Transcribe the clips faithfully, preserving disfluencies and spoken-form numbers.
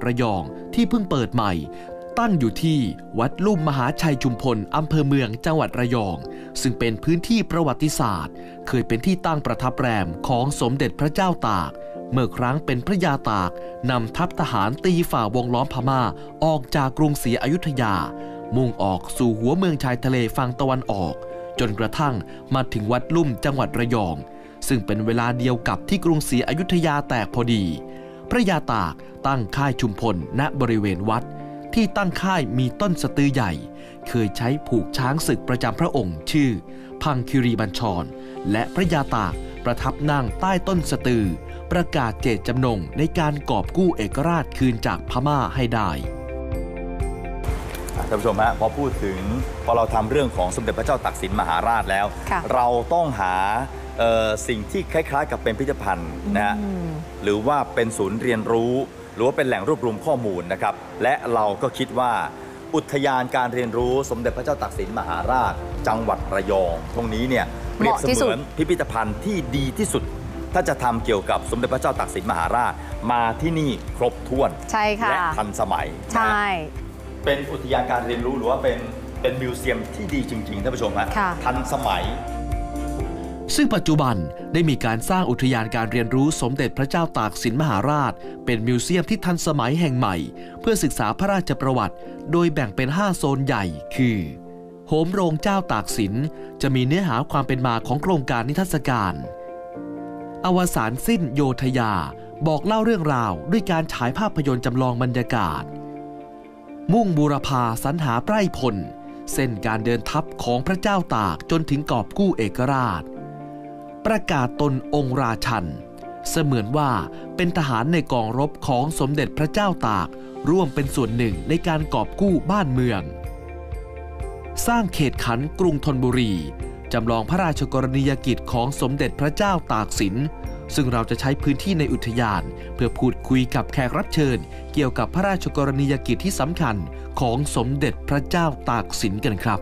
ระยองที่เพิ่งเปิดใหม่ตั้งอยู่ที่วัดลุ่มมหาชัยชุมพลอำเภอเมืองจังหวัดระยองซึ่งเป็นพื้นที่ประวัติศาสตร์เคยเป็นที่ตั้งประทับแรมของสมเด็จพระเจ้าตากเมื่อครั้งเป็นพระยาตากนำทัพทหารตีฝ่าวงล้อมพม่าออกจากกรุงศรีอยุธยามุ่งออกสู่หัวเมืองชายทะเลฝั่งตะวันออกจนกระทั่งมาถึงวัดลุ่มจังหวัดระยองซึ่งเป็นเวลาเดียวกับที่กรุงศรีอยุธยาแตกพอดีพระยาตากตั้งค่ายชุมพลณบริเวณวัดที่ตั้งค่ายมีต้นสะตือใหญ่เคยใช้ผูกช้างศึกประจำพระองค์ชื่อพังคิรีบัญชรและพระยาตากประทับนั่งใต้ต้นสะตือประกาศเจตจำนงในการกอบกู้เอกราชคืนจากพม่าให้ได้ท่านผู้ชมฮะพอพูดถึงพอเราทำเรื่องของสมเด็จพระเจ้าตากสินมหาราชแล้วเราต้องหาสิ่งที่คล้ายๆกับเป็นพิพิธภัณฑ์นะฮะหรือว่าเป็นศูนย์เรียนรู้หรือว่าเป็นแหล่งรวบรวมข้อมูลนะครับและเราก็คิดว่าอุทยานการเรียนรู้สมเด็จพระเจ้าตากสินมหาราชจังหวัดระยองตรงนี้เนี่ยเปรียบเสมือนพิพิธภัณฑ์ที่ดีที่สุดถ้าจะทำเกี่ยวกับสมเด็จพระเจ้าตากสินมหาราชมาที่นี่ครบถ้วนและทันสมัยใช่เป็นอุทยานการเรียนรู้หรือว่าเป็นเป็นมิวเซียมที่ดีจริงๆท่านผู้ชมฮะทันสมัยซึ่งปัจจุบันได้มีการสร้างอุทยานการเรียนรู้สมเด็จพระเจ้าตากสินมหาราชเป็นมิวเซียมที่ทันสมัยแห่งใหม่เพื่อศึกษาพระราชประวัติโดยแบ่งเป็นห้าโซนใหญ่คือโหมโรงเจ้าตากสินจะมีเนื้อหาความเป็นมาของโครงการนิทรรศการอวสานสิ้นโยธยาบอกเล่าเรื่องราวด้วยการฉายภาพยนตร์จำลองบรรยากาศมุ่งบูรพาสรรหาไพร่พลเส้นการเดินทัพของพระเจ้าตากจนถึงกอบกู้เอกราชประกาศตนองค์ราชันเสมือนว่าเป็นทหารในกองรบของสมเด็จพระเจ้าตากร่วมเป็นส่วนหนึ่งในการกอบกู้บ้านเมืองสร้างเขตขันกรุงธนบุรีจำลองพระราชกรณียกิจของสมเด็จพระเจ้าตากสินซึ่งเราจะใช้พื้นที่ในอุทยานเพื่อพูดคุยกับแขกรับเชิญเกี่ยวกับพระราชกรณียกิจที่สำคัญของสมเด็จพระเจ้าตากสินกันครับ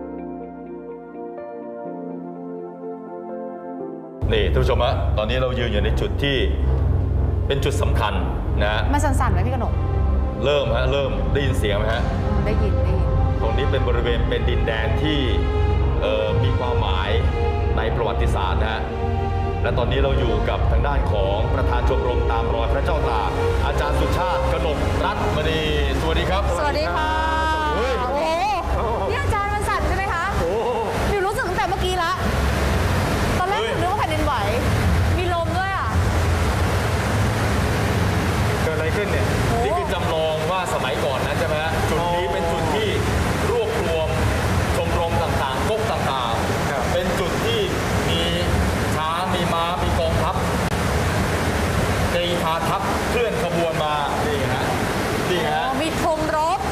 นี่ท่านผู้ชมฮะตอนนี้เรายืนอยู่ในจุดที่เป็นจุดสำคัญนะมันสั่นๆไหมพี่กนกเริ่มฮะเริ่มได้ยินเสียงไหมฮะได้ยินได้ยินตรงนี้เป็นบริเวณเป็นดินแดนที่มีความหมายในประวัติศาสตร์นะฮะและตอนนี้เราอยู่กับทางด้านของประธานชมรมตามรอยพระเจ้าตากอาจารย์สุชาติกนกรัตน์มณีสวัสดีครับสวัสดีค่ะโอ้นี่อาจารย์มันสั่นใช่ไหมคะมิวรู้สึกตั้งแต่เมื่อกี้ละตอนแรกนึกว่าแผ่นดินไหวมีลมด้วยอ่ะเกิดอะไรขึ้นเนี่ยนี่คือจำลองว่าสมัยก่อนนะใช่ไหมฮะจุดนี้เป็นจุดที่รวบรวมชมรมต่างๆก๊กต่างๆเป็นจุดที่มีช้างมีม้ามีกองทัพตีพาทัพเคลื่อนขบวนมานี่ฮะนี่ฮะมีธงรบ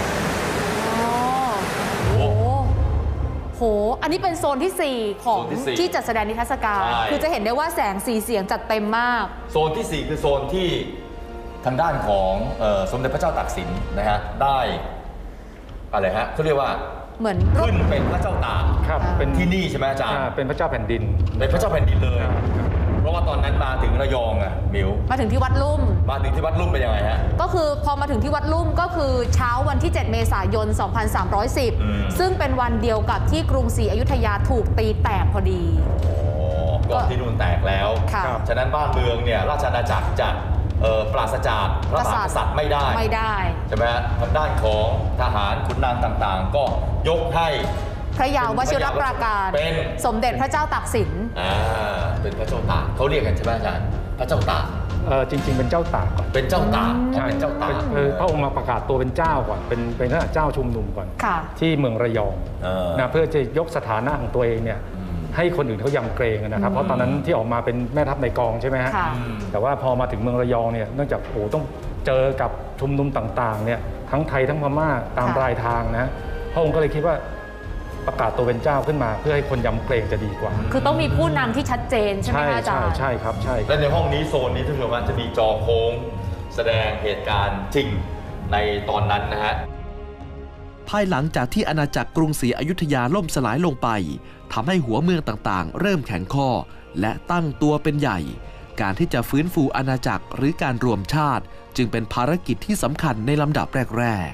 โอ้โหอันนี้เป็นโซนที่สี่ของที่จัดแสดงนิทรรศการคือจะเห็นได้ว่าแสงสีเสียงจัดเต็มมากโซนที่สี่คือโซนที่ทางด้านของสมเด็จพระเจ้าตากสินนะฮะได้อะไรฮะเขาเรียกว่าเหมือนขึ้นเป็นพระเจ้าตากครับเป็นที่นี่ใช่ไหมอาจารย์เป็นพระเจ้าแผ่นดินเป็นพระเจ้าแผ่นดินเลยเพราะว่าตอนนั้นมาถึงระยองอะมิวมาถึงที่วัดลุ่มมาถึงที่วัดลุ่มเป็นยังไงฮะก็คือพอมาถึงที่วัดลุ่มก็คือเช้าวันที่เจ็ดเมษายนสองพันสามร้อยสิบซึ่งเป็นวันเดียวกับที่กรุงศรีอยุธยาถูกตีแตกพอดีก่อนที่นู่นแตกแล้วฉะนั้นบ้านเมืองเนี่ยราชอาณาจักรจะปราศจากพระมหากษัตริย์ไม่ได้ไม่ได้ใช่ไหมทางด้านของทหารขุนนางต่างๆก็ยกให้พระยาวชิรปราการเป็นสมเด็จพระเจ้าตากสินอ่าเป็นพระเจ้าตากเขาเรียกกันใช่ไหมอาจารย์พระเจ้าตากเออจริงๆเป็นเจ้าตากก่อนเป็นเจ้าตากใช่เป็นเจ้าตากพระองค์มาประกาศตัวเป็นเจ้าก่อนเป็นเป็นเจ้าชุมนุมก่อนที่เมืองระยองนะเพื่อจะยกสถานะของตัวเองเนี่ยให้คนอื่นเขายำเกรงนะครับเพราะตอนนั้นที่ออกมาเป็นแม่ทัพในกองใช่ไหมฮะแต่ว่าพอมาถึงเมืองระยองเนี่ยเนื่องจากโอ้ต้องเจอกับชุมนุมต่างๆเนี่ยทั้งไทยทั้งพม่าตามรายทางนะพระองค์ก็เลยคิดว่าประกาศตัวเป็นเจ้าขึ้นมาเพื่อให้คนยำเกรงจะดีกว่าคือต้องมีผู้นำที่ชัดเจนใช่ไหมอาจารย์ใช่ครับใช่และในห้องนี้โซนนี้ทุกคนจะมีจอโค้งแสดงเหตุการณ์จริงในตอนนั้นนะฮะภายหลังจากที่อาณาจักรกรุงศรีอยุธยาล่มสลายลงไปทำให้หัวเมืองต่างๆเริ่มแข็งข้อและตั้งตัวเป็นใหญ่การที่จะฟื้นฟูอาณาจักรหรือการรวมชาติจึงเป็นภารกิจที่สำคัญในลำดับแรก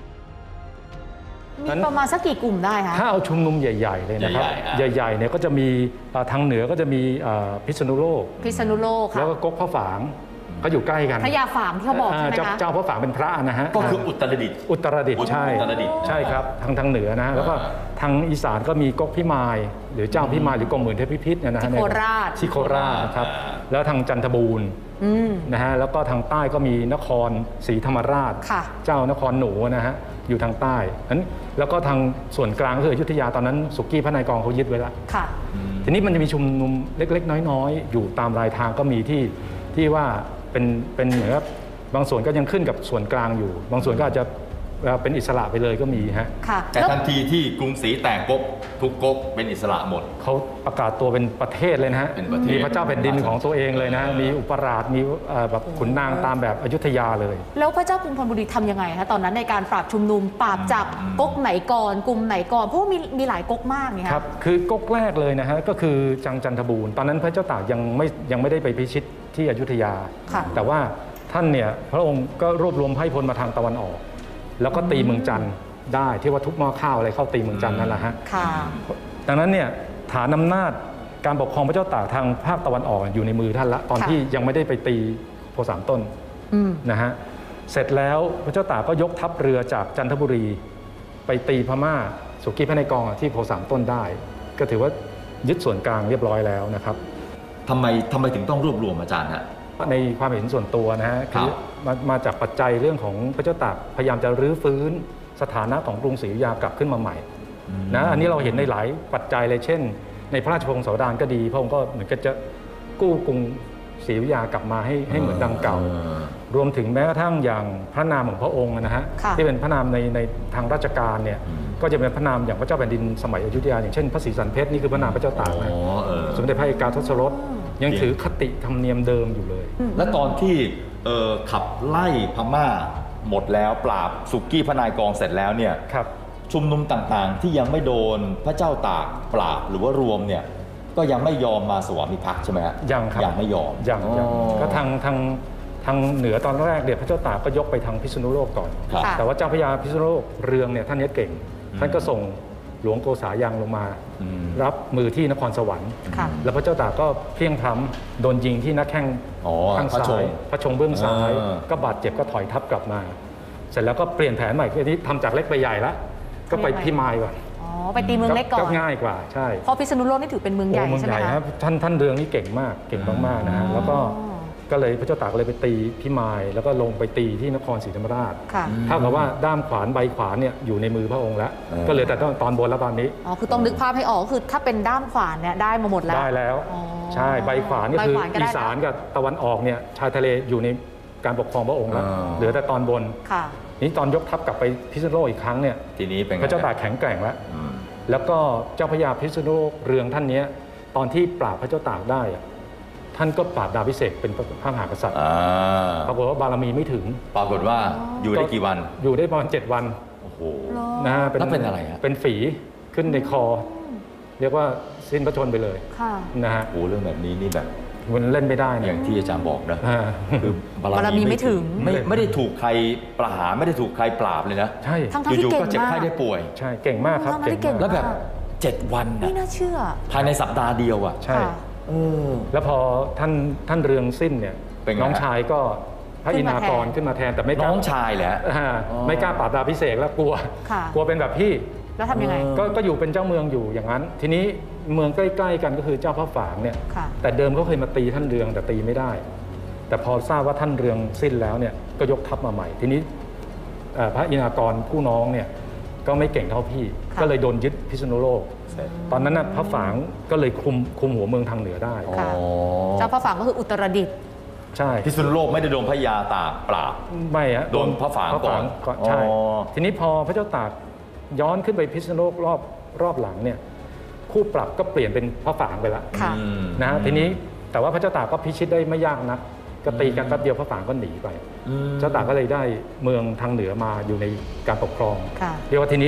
ๆมีประมาณสักกี่กลุ่มได้คะถ้าเอาชุมนุมใหญ่ๆเลยนะครับใหญ่ๆเนี่ยก็จะมีทางเหนือก็จะมีพิษณุโลกพิษณุโลกแล้วก็ก๊กพระฝางก็อยู่ใกล้กันพระยาฝางที่เขาบอกใช่ไหมคะเจ้าพระฝางเป็นพระนะฮะก็คืออุตรดิตถ์อุตรดิตถ์ใช่ใช่ครับทางทางเหนือนะแล้วก็ทางอีสานก็มีก๊กพิมายหรือเจ้าพิมายหรือกรมหมื่นเทพพิพิธนะฮะที่โคราชที่โคราชครับแล้วทางจันทบูรณ์นะฮะแล้วก็ทางใต้ก็มีนครศรีธรรมราชเจ้านครหนูนะฮะอยู่ทางใต้นั้นแล้วก็ทางส่วนกลางก็คืออยุธยาตอนนั้นสุกี้พระนายกองเขายึดไว้แล้วทีนี้มันจะมีชุมนุมเล็กๆน้อยๆอยู่ตามรายทางก็มีที่ที่ว่าเป็นเป็นเหมือนกับบางส่วนก็ยังขึ้นกับส่วนกลางอยู่บางส่วนก็อาจจะเป็นอิสระไปเลยก็มีฮะแต่ทันทีที่กรุงศรีแตกก๊กทุกก๊กเป็นอิสระหมดเขาประกาศตัวเป็นประเทศเลยนะฮะมีพระเจ้าแผ่นดินของตัวเองเลยนะมีอุปราชมีแบบขุนนางตามแบบอยุธยาเลยแล้วพระเจ้ากรุงธนบุรีทำยังไงคะตอนนั้นในการปราบชุมนุมปราบจับก๊กไหนก่อนกลุ่มไหนก่อนเพราะมีมีหลายก๊กมากไงครับคือก๊กแรกเลยนะฮะก็คือจังจันทบูรณ์ตอนนั้นพระเจ้าตากยังไม่ยังไม่ได้ไปพิชิตที่อยุธยาแต่ว่าท่านเนี่ยพระองค์ก็รวบรวมไพร่พลมาทางตะวันออกแล้วก็ตีเมืองจันทร์ได้ที่ว่าทุบหม้อข้าวอะไรเข้าตีเมืองจันทร์นั่นแหละฮะดังนั้นเนี่ยฐานอำนาจการปกครองพระเจ้าตากทางภาคตะวันออกอยู่ในมือท่านละตอนที่ยังไม่ได้ไปตีโพสามต้นนะฮะเสร็จแล้วพระเจ้าตากก็ยกทัพเรือจากจันทบุรีไปตีพม่าสุกี้พระนายกองที่โพสามต้นได้ก็ถือว่ายึดส่วนกลางเรียบร้อยแล้วนะครับทำไมทำไมถึงต้องรวบรวมอาจารย์ฮะในความเห็นส่วนตัวนะฮะคือมามาจากปัจจัยเรื่องของพระเจ้าตากพยายามจะรื้อฟื้นสถานะของกรุงศรีอยุธยากลับขึ้นมาใหม่นะอันนี้เราเห็นในหลายปัจจัยเลยเช่นในพระราชวงศ์สวดานก็ดีพระองค์ก็เหมือนกับจะกู้กรุงศรีอยุธยากลับมาให้ให้เหมือนดังเก่ารวมถึงแม้กระทั่งอย่างพระนามของพระองค์นะฮะที่เป็นพระนามในในทางราชการเนี่ยก็จะเป็นพระนามอย่างพระเจ้าแผ่นดินสมัยอยุธยาอย่างเช่นพระศรีสันเพชรนี่คือพระนามพระเจ้าตากนะสมเด็จพระเอกาทศรสยังถือคติธรรมเนียมเดิมอยู่เลยและตอนที่ขับไล่พม่าหมดแล้วปราบสุกี้พระนายกองเสร็จแล้วเนี่ยชุมนุมต่างๆที่ยังไม่โดนพระเจ้าตากปราบหรือว่ารวมเนี่ยก็ยังไม่ยอมมาสวามิภักดิ์ใช่ไหมฮะยังครับยังไม่ยอมยังยังก็ทางทางทางเหนือตอนแรกเดี๋ยวพระเจ้าตากก็ยกไปทางพิษณุโลกก่อนแต่ว่าเจ้าพระยาพิษณุโลกเรืองเนี่ยท่านนี้เก่งท่านก็ส่งหลวงโกษายังลงมารับมือที่นครสวรรค์แล้วพระเจ้าตากก็เพียงพล้ำโดนยิงที่หน้าแข้งข้างซ้ายพระชงเบื้องซ้ายก็บาดเจ็บก็ถอยทับกลับมาเสร็จแล้วก็เปลี่ยนแผนใหม่ทีนี้ทำจากเล็กไปใหญ่แล้วก็ไปพิมายก่อนอ๋อไปตีเมืองเล็กก่อนก็ง่ายกว่าใช่เพราะพิษณุโลกนี่ถือเป็นเมืองใหญ่ใช่ไหมครับท่านท่านเรืองนี่เก่งมากเก่งมากๆนะฮะแล้วก็ก็เลยพระเจ้าตากเลยไปตีพิมายแล้วก็ลงไปตีที่นครศรีธรรมราชเท่ากับว่าด้ามขวานใบขวานเนี่ยอยู่ในมือพระองค์แล้วก็เลยแต่ตอนบนแล้วตอนนี้อ๋อคือต้องนึกภาพให้ออกคือถ้าเป็นด้ามขวานเนี่ยได้มาหมดแล้วได้แล้วใช่ใบขวานนี่คืออีสานกับตะวันออกเนี่ยชายทะเลอยู่ในการปกครองพระองค์แล้วเหลือแต่ตอนบนนี้ตอนยกทัพกลับไปพิษณุโลกอีกครั้งเนี่ยทีนี้เป็นพระเจ้าตากแข็งแกร่งแล้วแล้วก็เจ้าพระยาพิษณุโลกเรืองท่านนี้ตอนที่ปราบพระเจ้าตากได้ท่านก็ปราบดาภิเษกเป็นพระมหากษัตริย์ปรากฏว่าบารมีไม่ถึงปรากฏว่าอยู่ได้กี่วันอยู่ได้ประมาณเจ็ดวันโอ้โหนะแล้วเป็นอะไรฮะเป็นฝีขึ้นในคอเรียกว่าสิ้นพระชนไปเลยนะฮะโอ้เรื่องแบบนี้นี่แบบมันเล่นไม่ได้นะอย่างที่อาจารย์บอกนะคือบารมีไม่ถึงไม่ไม่ได้ถูกใครประหารไม่ได้ถูกใครปราบเลยนะใช่อยู่ๆก็เจ็บไข้ได้ป่วยใช่เก่งมากครับเก่งแล้วแบบเจ็ดวันไม่น่าเชื่อภายในสัปดาห์เดียวอ่ะใช่แล้วพอท่านท่านเรืองสิ้นเนี่ยน้องชายก็พระอินทากรขึ้นมาแทนแต่ไม่น้องชายแหละไม่กล้าปราบดาภิเษกแล้วกลัวกลัวเป็นแบบพี่แล้วทำยังไงก็อยู่เป็นเจ้าเมืองอยู่อย่างนั้นทีนี้เมืองใกล้ๆกันก็คือเจ้าพระฝางเนี่ยแต่เดิมเขาเคยมาตีท่านเรืองแต่ตีไม่ได้แต่พอทราบว่าท่านเรืองสิ้นแล้วเนี่ยก็ยกทัพมาใหม่ทีนี้พระอินทากรผู้น้องเนี่ยก็ไม่เก่งเท่าพี่ก็เลยโดนยึดพิษณุโลกตอนนั้นพระฝางก็เลยคุมคุมหัวเมืองทางเหนือได้เจ้าพระฝางก็คืออุตรดิตถ์ใช่พิษณุโลกไม่ได้โดนพระยาตากปราบไม่ฮะโดนพระฝางก่อนใช่ทีนี้พอพระเจ้าตากย้อนขึ้นไปพิษณุโลกรอบรอบหลังเนี่ยคู่ปรับก็เปลี่ยนเป็นพระฝางไปละนะฮะทีนี้แต่ว่าพระเจ้าตากก็พิชิตได้ไม่ยากนักก็ตีกันแป๊บเดียวพระฝางก็หนีไปเจ้าตากก็เลยได้เมืองทางเหนือมาอยู่ในการปกครองเรียกว่าทีนี้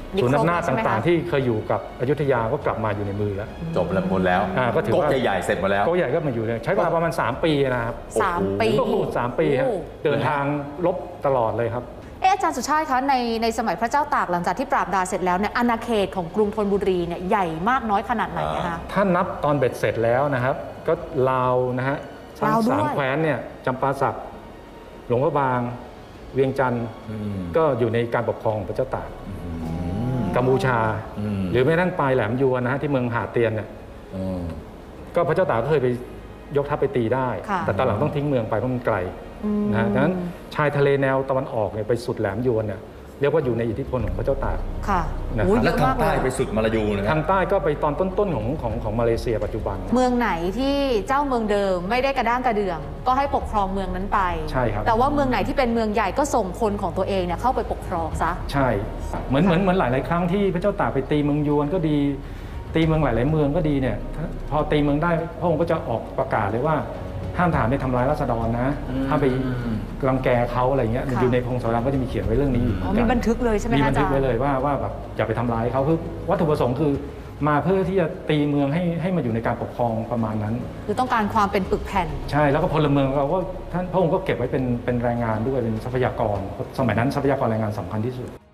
ส่วนอำนาจต่างๆที่เคยอยู่กับอยุธยาก็กลับมาอยู่ในมือแล้วจบแล้วหมดแล้วก็ถือว่าโต๊ะใหญ่ๆเสร็จหมดแล้วโต๊ะใหญ่ก็มาอยู่เลยใช้เวลาประมาณสามปีนะครับสามปีสามปีครับเดินทางลบตลอดเลยครับเอออาจารย์สุชาติคะในในสมัยพระเจ้าตากหลังจากที่ปราบดาเสร็จแล้วเนี่ยอาณาเขตของกรุงธนบุรีเนี่ยใหญ่มากน้อยขนาดไหนนะคะถ้านับตอนเบ็ดเสร็จแล้วนะครับก็ลาวนะฮะทั้งสามแคว้นเนี่ยจำปาสักหลวงพระบางเวียงจันทร์ก็อยู่ในการปกครองพระเจ้าตากกัมพูชาหรือแม้กระทั่งปลายแหลมยวนนะฮะที่เมืองหาเตียนเนี่ยก็พระเจ้าตากก็เคยไปยกทัพไปตีได้แต่ตอนหลังต้องทิ้งเมืองไปเพราะมันไกลนะดังนั้นชายทะเลแนวตะวันออกเนี่ยไปสุดแหลมยวนเนี่ยเรียกว่าอยู่ในอิทธิพลของพระเจ้าตากค่ะแล้วทางใต้ไปสุดมาลายูนะทางใต้ก็ไปตอนต้นๆของของของมาเลเซียปัจจุบันเมืองไหนที่เจ้าเมืองเดิมไม่ได้กระด้างกระเดื่องก็ให้ปกครองเมืองนั้นไปใช่ครับแต่ว่าเมืองไหนที่เป็นเมืองใหญ่ก็ส่งคนของตัวเองเนี่ยเข้าไปปกครองซะใช่เหมือนเหมือนเหมือนหลายๆครั้งที่พระเจ้าตากไปตีเมืองยวนก็ดีตีเมืองหลายๆเมืองก็ดีเนี่ยพอตีเมืองได้พระองค์ก็จะออกประกาศเลยว่าห้ามทหารไปทำร้ายราษฎรนะห้ามไปรังแกเขาอะไรเงี้ยอยู่ในพงศาวดารก็จะมีเขียนไว้เรื่องนี้อ๋อมีบันทึกเลยใช่ไหมมีบันทึกไว้เลยว่าว่าแบบอย่าไปทำร้ายเขาคือวัตถุประสงค์คือมาเพื่อที่จะตีเมืองให้ให้มาอยู่ในการปกครองประมาณนั้นคือต้องการความเป็นปึกแผ่นใช่แล้วก็พลเมืองเราก็ท่านพระองค์ก็เก็บไว้เป็นเป็นแรงงานด้วยเป็นทรัพยากรสมัยนั้นทรัพยากรแรงงานสำคัญที่สุด